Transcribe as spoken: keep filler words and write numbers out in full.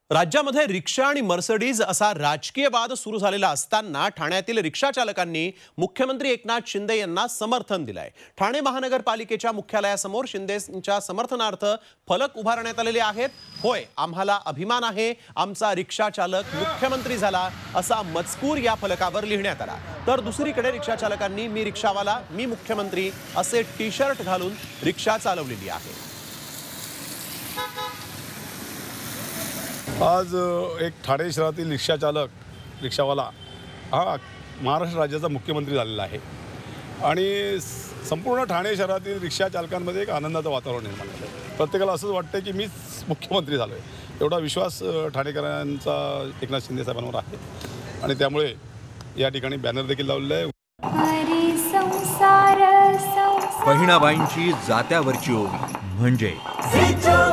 राज्यामध्ये रिक्षा आणि मर्सिडीज असा राजकीय वाद सुरू झालेला असताना ठाण्यातील रिक्षा चालकांनी मुख्यमंत्री एकनाथ शिंदे यांना समर्थन दिलंय। ठाणे महानगरपालिकेच्या मुख्यालयासमोर शिंदेंच्या समर्थनार्थ फलक उभारण्यात आलेले आहेत। होय, आम्हाला अभिमान आहे, आमचा रिक्षा चालक मुख्यमंत्री झाला असा मजकूर या फलकावर लिहिण्यात आला। तर दुसरीकडे रिक्षा चालकांनी मी रिक्षावाला मी मुख्यमंत्री असे टी शर्ट घालून रिक्षा चालवलेली आहे। आज एक ठाणे शहरातील रिक्षा चालक रिक्षावाला हा महाराष्ट्र राज्याचा मुख्यमंत्री झालेला आहे आणि संपूर्ण ठाणे शहरातील रिक्षा चालकांमध्ये एक आनंदाचं वातावरण निर्माण झालं आहे। प्रत्येकाला असंच वाटतं की मीच मुख्यमंत्री झालो आहे, एवढा विश्वास ठाणेकरांचा एकनाथ शिंदे साहेबांवर आहे आणि त्यामुळे या ठिकाणी बॅनर देखील लावलेला आहे। बहिणाबाईंची जात्यावरची ओवी म्हणजे